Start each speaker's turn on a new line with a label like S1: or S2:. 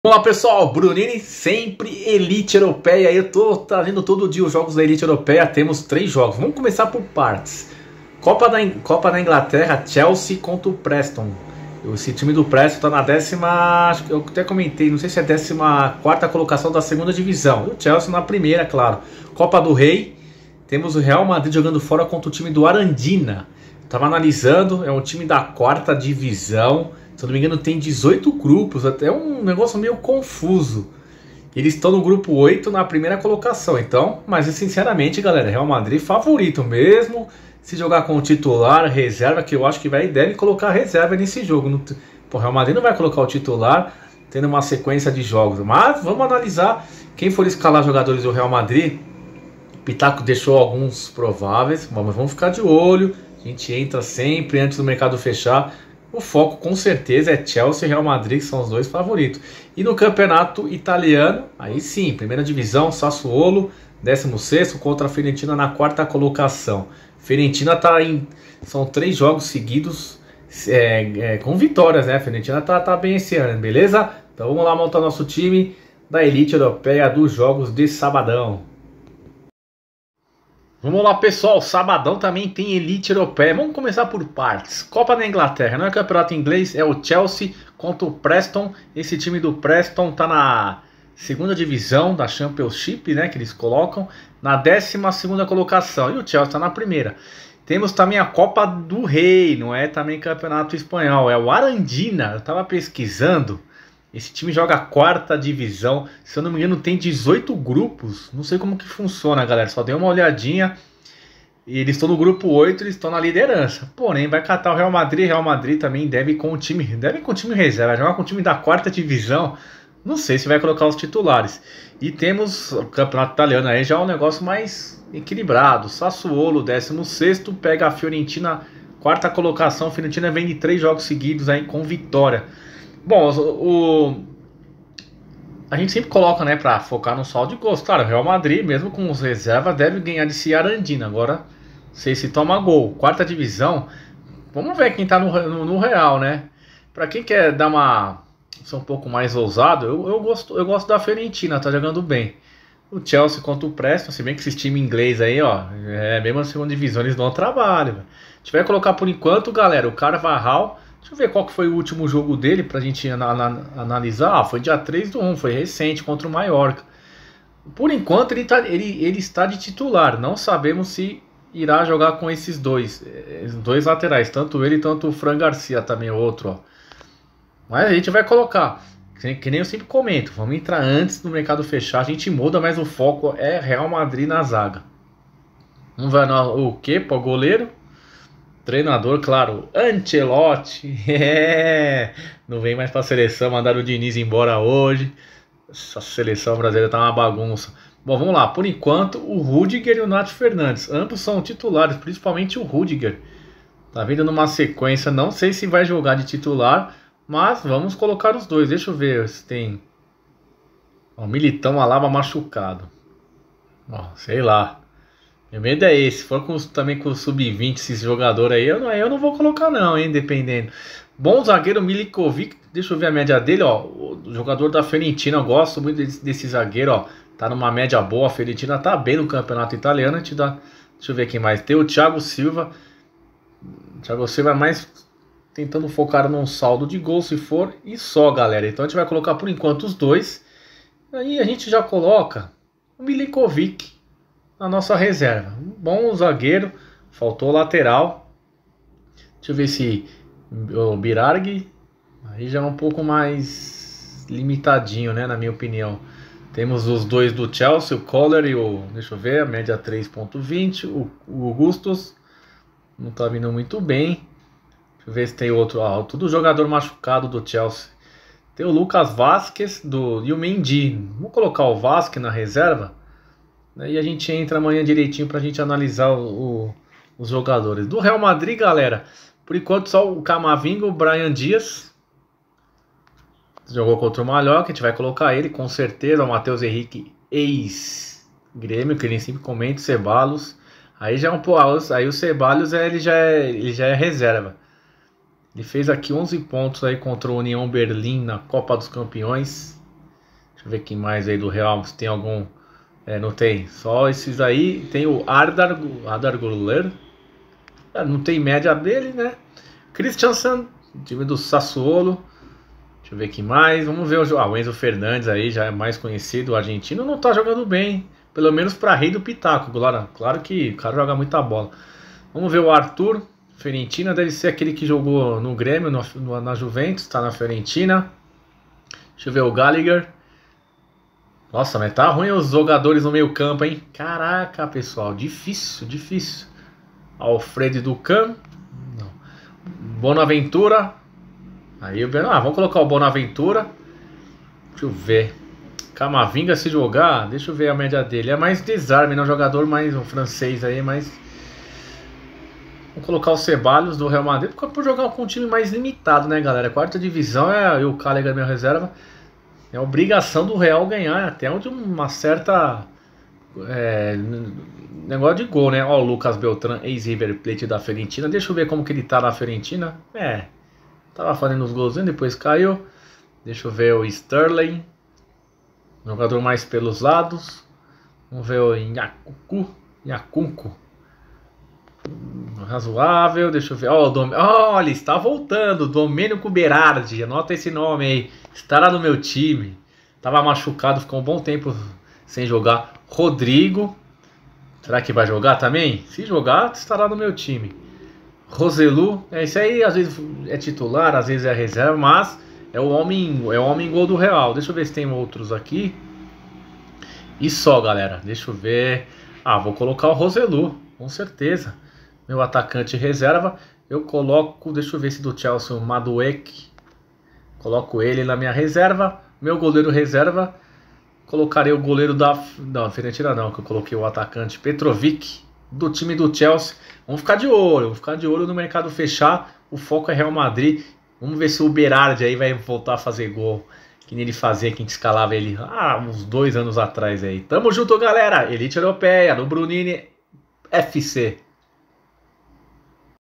S1: Olá pessoal, Brunini, sempre Elite Europeia. Eu tô trazendo todo dia os jogos da Elite Europeia. Temos 3 jogos, vamos começar por partes. Copa da Inglaterra, Chelsea contra o Preston. Esse time do Preston tá na décima, acho que eu até comentei, não sei se é 14ª colocação da segunda divisão. E o Chelsea na primeira, claro. Copa do Rei, temos o Real Madrid jogando fora contra o time do Arandina. Tava analisando, é um time da 4ª divisão. Se eu não me engano tem 18 grupos, até um negócio meio confuso. Eles estão no grupo 8 na primeira colocação, então, mas sinceramente galera, Real Madrid favorito mesmo. Se jogar com o titular, reserva, que eu acho que deve colocar reserva nesse jogo. O Real Madrid não vai colocar o titular tendo uma sequência de jogos, mas vamos analisar quem for escalar jogadores do Real Madrid. O Pitaco deixou alguns prováveis, vamos ficar de olho. A gente entra sempre antes do mercado fechar. O foco com certeza é Chelsea e Real Madrid, que são os dois favoritos. E no campeonato italiano, aí sim, primeira divisão, Sassuolo, 16º contra a Fiorentina na 4ª colocação. Fiorentina tá em... são 3 jogos seguidos com vitórias, né? A Fiorentina tá bem esse ano, beleza? Então vamos lá montar nosso time da Elite Europeia dos jogos de sabadão. Vamos lá pessoal, sabadão também tem Elite Europeia. Vamos começar por partes. Copa da Inglaterra, não é campeonato inglês, é o Chelsea contra o Preston. Esse time do Preston tá na segunda divisão da Championship, né, que eles colocam, na 12ª colocação. E o Chelsea tá na primeira. Temos também a Copa do Rei, não é também campeonato espanhol, é o Arandina. Eu tava pesquisando. Esse time joga a 4ª divisão, se eu não me engano tem 18 grupos, não sei como que funciona galera, só dei uma olhadinha. E eles estão no grupo 8, eles estão na liderança, porém vai catar o Real Madrid também deve com o time reserva, vai jogar com o time da 4ª divisão, não sei se vai colocar os titulares. E temos o campeonato italiano, aí já é um negócio mais equilibrado, Sassuolo 16º, pega a Fiorentina, 4ª colocação, a Fiorentina vem de 3 jogos seguidos aí com vitória. Bom, a gente sempre coloca, né, pra focar no saldo de gols. Claro, o Real Madrid, mesmo com os reservas, deve ganhar de Arandina. Agora, não sei se toma gol. 4ª divisão, vamos ver quem tá no Real, né? Pra quem quer ser um pouco mais ousado, eu gosto da Fiorentina, tá jogando bem. O Chelsea contra o Preston, se bem que esses times inglês aí, ó, mesmo na segunda divisão, eles dão trabalho. Véio. A gente vai colocar por enquanto, galera, o Carvajal. Deixa eu ver qual que foi o último jogo dele pra gente analisar. Foi dia 3/1, foi recente contra o Mallorca. Por enquanto ele está de titular. Não sabemos se irá jogar com esses dois laterais. Tanto ele, tanto o Fran Garcia também, o outro. Ó. Mas a gente vai colocar. Que nem eu sempre comento. Vamos entrar antes do mercado fechar. A gente muda, mas o foco é Real Madrid na zaga. Vamos ver o Kepa, o goleiro. Treinador, claro, Ancelotti. Não vem mais pra seleção, mandaram o Diniz embora hoje. Essa seleção brasileira tá uma bagunça. Bom, vamos lá, por enquanto o Rudiger e o Nath Fernandes, ambos são titulares, principalmente o Rudiger. Tá vindo numa sequência, não sei se vai jogar de titular, mas vamos colocar os dois. Deixa eu ver se tem... O Militão Alaba machucado. Ó, sei lá. Meu medo é esse, se for também com o sub-20 esse jogador aí, eu não vou colocar não, hein, dependendo. Bom zagueiro Milikovic, deixa eu ver a média dele, ó, o jogador da Fiorentina, eu gosto muito desse zagueiro, ó, tá numa média boa, a Fiorentina tá bem no campeonato italiano, deixa eu ver quem mais, tem o Thiago Silva é mais tentando focar num saldo de gol se for, e só galera, então a gente vai colocar por enquanto os dois, aí a gente já coloca o Milikovic na nossa reserva. Um bom zagueiro, faltou lateral. Deixa eu ver se o Birarg aí já é um pouco mais limitadinho, né, na minha opinião. Temos os dois do Chelsea, o Kohler e o, deixa eu ver, a média 3.20, o Augustus não tá vindo muito bem. Deixa eu ver se tem outro, tudo jogador machucado do Chelsea. Tem o Lucas Vázquez e o Mendy. Vamos colocar o Vázquez na reserva. E a gente entra amanhã direitinho pra gente analisar os jogadores. Do Real Madrid, galera, por enquanto só o Camavinga, o Brahim Dias. Jogou contra o Mallorca, a gente vai colocar ele com certeza. O Matheus Henrique, ex-Grêmio, que ele sempre comenta, o Ceballos. Aí já é um pouco. Aí o Ceballos ele já é reserva. Ele fez aqui 11 pontos aí contra o União Berlim na Copa dos Campeões. Deixa eu ver quem mais aí do Real, se tem algum... não tem, só esses aí. Tem o Arda Güler. Não tem média dele, né? Christensen, time do Sassuolo. Deixa eu ver quem mais. Vamos ver o Enzo Fernandes aí, já é mais conhecido. O argentino não tá jogando bem. Pelo menos pra rei do Pitaco. Claro que o cara joga muita bola. Vamos ver o Arthur. Fiorentina deve ser aquele que jogou no Grêmio, na Juventus. Tá na Fiorentina. Deixa eu ver o Gallagher. Nossa, mas tá ruim os jogadores no meio campo, hein? Caraca, pessoal. Difícil. Alfredo Ducan. Não. Bonaventura. Aí vamos colocar o Bonaventura. Deixa eu ver. Camavinga se jogar. Deixa eu ver a média dele. É mais desarme, né? Um jogador mais um francês aí, mas... Vamos colocar o Ceballos do Real Madrid. Por jogar com um time mais limitado, né, galera? Quarta divisão e o Gallagher minha reserva. É obrigação do Real ganhar. Até onde uma certa... negócio de gol, né? Ó, o Lucas Beltrán, ex-River Plate da Fiorentina. Deixa eu ver como que ele tá na Fiorentina. Tava fazendo os golzinhos, depois caiu. Deixa eu ver o Sterling. Jogador mais pelos lados. Vamos ver o Nhakunku. Razoável, deixa eu ver. Olha, está voltando. Domênico Berardi. Anota esse nome aí. Estará no meu time. Tava machucado, ficou um bom tempo sem jogar. Rodrigo. Será que vai jogar também? Se jogar, estará no meu time. Roselu. Esse aí às vezes é titular, às vezes é reserva, mas é o homem gol do Real. Deixa eu ver se tem outros aqui. E só, galera. Deixa eu ver. Vou colocar o Roselu, com certeza. Meu atacante reserva. Eu coloco, deixa eu ver se do Chelsea, o Madueke. Coloco ele na minha reserva. Meu goleiro reserva. Colocarei o goleiro da... Não, Fiorentina não, que eu coloquei o atacante Petrovic, do time do Chelsea. Vamos ficar de olho no mercado fechar. O foco é Real Madrid. Vamos ver se o Berardi aí vai voltar a fazer gol. Que nem ele fazia, que a gente escalava ele uns 2 anos atrás aí. Tamo junto, galera. Elite Europeia, no Brunini FC.